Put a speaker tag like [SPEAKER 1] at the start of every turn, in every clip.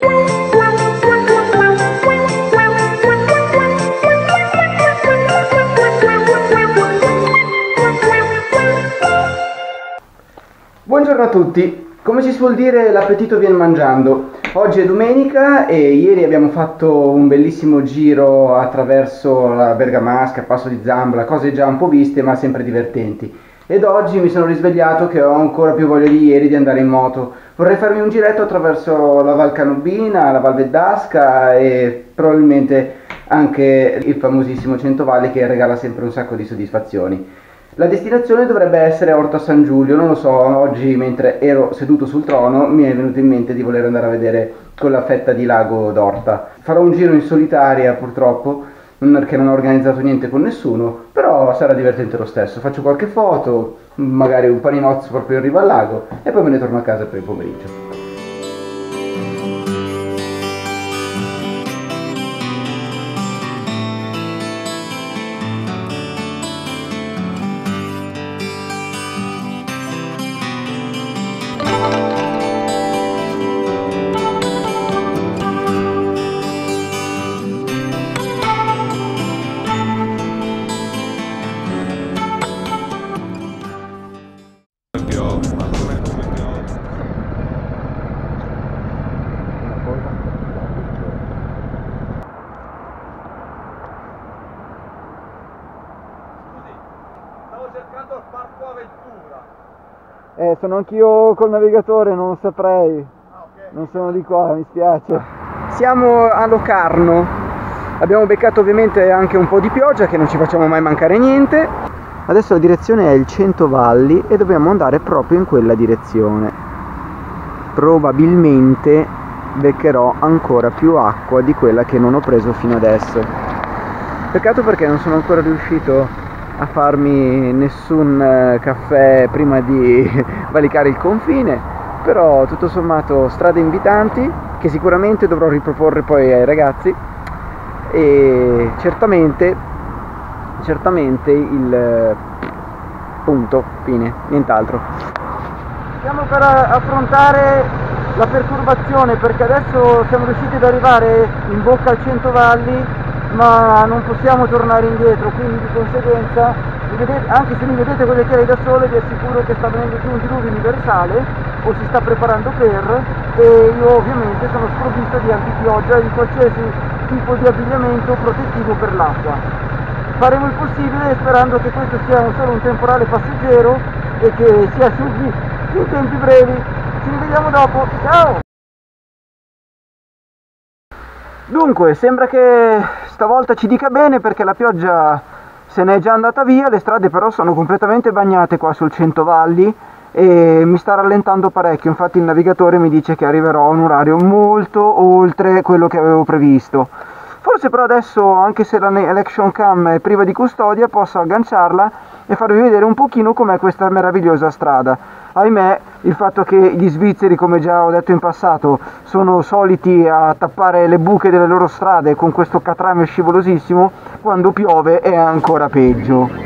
[SPEAKER 1] Buongiorno a tutti, come si suol dire l'appetito viene mangiando. Oggi è domenica e ieri abbiamo fatto un bellissimo giro attraverso la Bergamasca, Passo di Zambra, cose già un po' viste ma sempre divertenti. Ed oggi mi sono risvegliato che ho ancora più voglia di ieri di andare in moto. Vorrei farmi un giretto attraverso la Val Canobbina, la Val Veddasca e probabilmente anche il famosissimo Centovalli che regala sempre un sacco di soddisfazioni. La destinazione dovrebbe essere Orto San Giulio, non lo so, oggi mentre ero seduto sul trono mi è venuto in mente di voler andare a vedere quella fetta di lago d'Orta. Farò un giro in solitaria purtroppo, perché non ho organizzato niente con nessuno, però sarà divertente lo stesso. Faccio qualche foto, magari un paninozzo proprio in riva al lago e poi me ne torno a casa per il pomeriggio.
[SPEAKER 2] Cercando il parco Avventura.
[SPEAKER 1] Sono anch'io col navigatore, non saprei.
[SPEAKER 2] Okay.
[SPEAKER 1] Non sono di qua, mi spiace. Siamo a Locarno. Abbiamo beccato ovviamente anche un po' di pioggia, che non ci facciamo mai mancare niente. Adesso la direzione è il Centovalli e dobbiamo andare proprio in quella direzione. Probabilmente beccherò ancora più acqua di quella che non ho preso fino adesso. Peccato perché non sono ancora riuscito a farmi nessun caffè prima di valicare il confine, però tutto sommato strade invitanti che sicuramente dovrò riproporre poi ai ragazzi e certamente il punto, fine, nient'altro. Stiamo per affrontare la perturbazione perché adesso siamo riusciti ad arrivare in bocca al Centovalli, ma non possiamo tornare indietro, quindi di conseguenza, anche se mi vedete con le occhiali da sole, vi assicuro che sta venendo giù un diluvio universale o si sta preparando per, e io ovviamente sono sprovvisto di antipioggia e di qualsiasi tipo di abbigliamento protettivo per l'acqua. Faremo il possibile sperando che questo sia solo un temporale passeggero e che si asciughi in tempi brevi. Ci rivediamo dopo, ciao! Dunque, sembra che stavolta ci dica bene perché la pioggia se n'è già andata via, le strade però sono completamente bagnate qua sul Centovalli e mi sta rallentando parecchio, infatti il navigatore mi dice che arriverò a un orario molto oltre quello che avevo previsto. Forse però adesso, anche se l'Action Cam è priva di custodia, posso agganciarla e farvi vedere un pochino com'è questa meravigliosa strada. Ahimè, il fatto che gli svizzeri, come già ho detto in passato, sono soliti a tappare le buche delle loro strade con questo catramio scivolosissimo, quando piove è ancora peggio.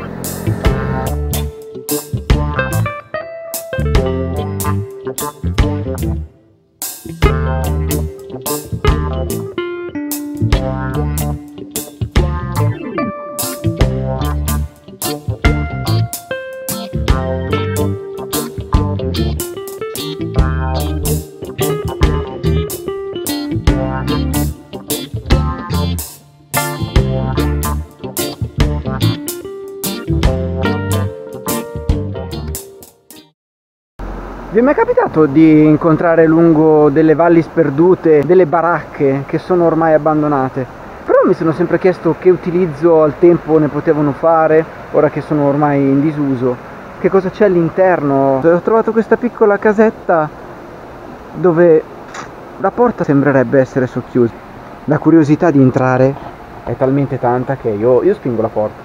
[SPEAKER 1] Vi è mai capitato di incontrare lungo delle valli sperdute delle baracche che sono ormai abbandonate? Però mi sono sempre chiesto che utilizzo al tempo ne potevano fare, ora che sono ormai in disuso. Che cosa c'è all'interno? Ho trovato questa piccola casetta dove la porta sembrerebbe essere socchiusa. La curiosità di entrare è talmente tanta che io spingo la porta.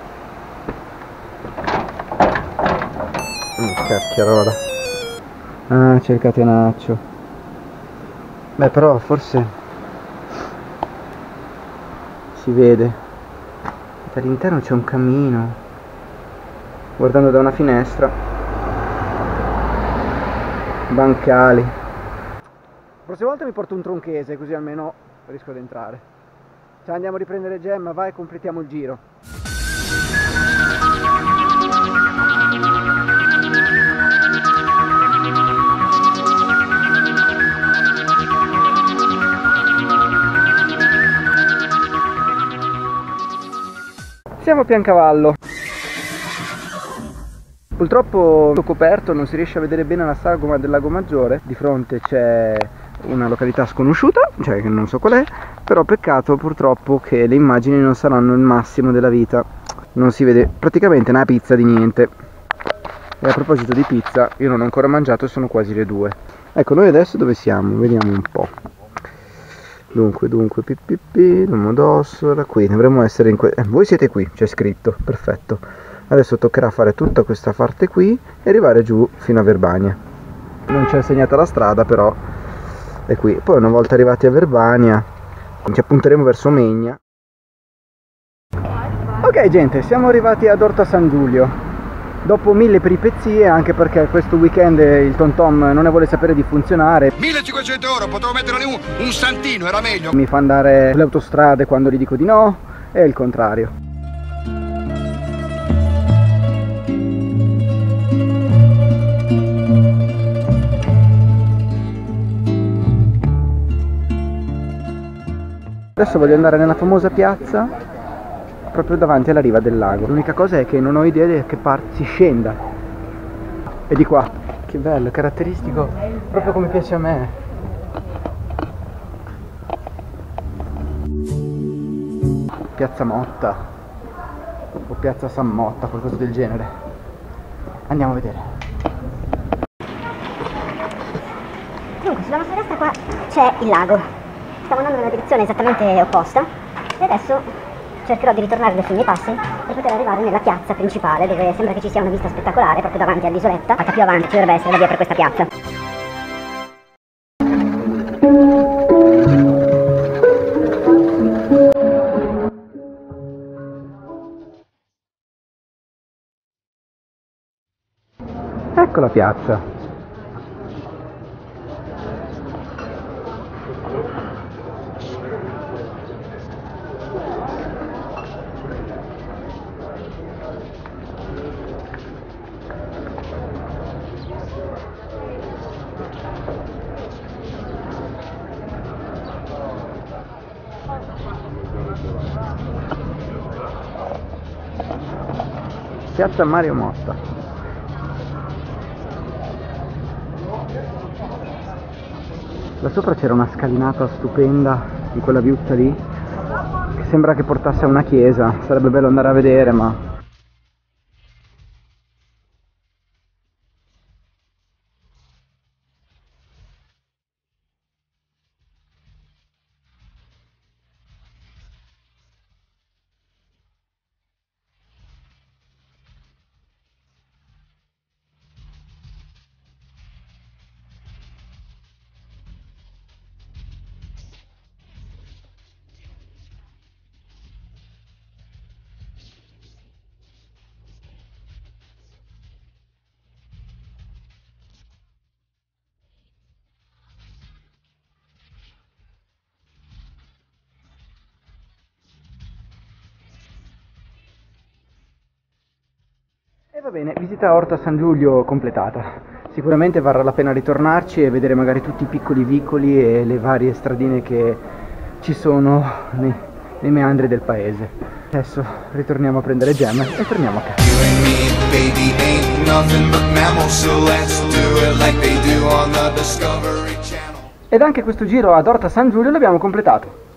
[SPEAKER 1] Cacchiarola. Ah, c'è il catenaccio. Beh, però forse si vede. All'interno c'è un cammino. Guardando da una finestra. Bancali. prossima volta mi porto un tronchese, così almeno riesco ad entrare. Cioè, andiamo a riprendere Gemma, vai e completiamo il giro. Siamo a Piancavallo. Purtroppo coperto, non si riesce a vedere bene la sagoma del Lago Maggiore. Di fronte c'è una località sconosciuta, cioè che non so qual è, però peccato purtroppo che le immagini non saranno il massimo della vita. Non si vede praticamente una pizza di niente. E a proposito di pizza, io non ho ancora mangiato e sono quasi le 2. Ecco, noi adesso dove siamo? Vediamo un po'. Dunque, Domodossola, qui dovremmo essere in voi siete qui, c'è scritto, perfetto. Adesso toccherà fare tutta questa parte qui e arrivare giù fino a Verbania. Non c'è segnata la strada, però è qui. Poi una volta arrivati a Verbania ci appunteremo verso Megna. Ok gente, siamo arrivati ad Orta San Giulio. Dopo 1000 peripezie, anche perché questo weekend il TomTom non ne vuole sapere di funzionare.
[SPEAKER 2] 1500 euro, potevo mettere un santino, era meglio.
[SPEAKER 1] Mi fa andare sulle autostrade quando gli dico di no, e il contrario. Adesso voglio andare nella famosa piazza proprio davanti alla riva del lago. L'unica cosa è che non ho idea di che parte si scenda. E di qua. Che bello, caratteristico, proprio come piace a me. Piazza Motta o Piazza San Motta, qualcosa del genere. Andiamo a vedere.
[SPEAKER 3] Dunque, sulla nostra destra qua c'è il lago. Stiamo andando nella direzione esattamente opposta e adesso cercherò di ritornare adesso i miei passi per poter arrivare nella piazza principale, dove sembra che ci sia una vista spettacolare proprio davanti all'isoletta. Fatta più avanti ci dovrebbe essere la via per questa piazza.
[SPEAKER 1] Ecco la piazza. Piazza Mario Motta. Là sopra c'era una scalinata stupenda di quella viuzza lì, che sembra che portasse a una chiesa. Sarebbe bello andare a vedere, ma e va bene, visita Orta San Giulio completata. Sicuramente varrà la pena ritornarci e vedere magari tutti i piccoli vicoli e le varie stradine che ci sono nei meandri del paese. Adesso ritorniamo a prendere Gemma e torniamo a casa. Ed anche questo giro ad Orta San Giulio l'abbiamo completato.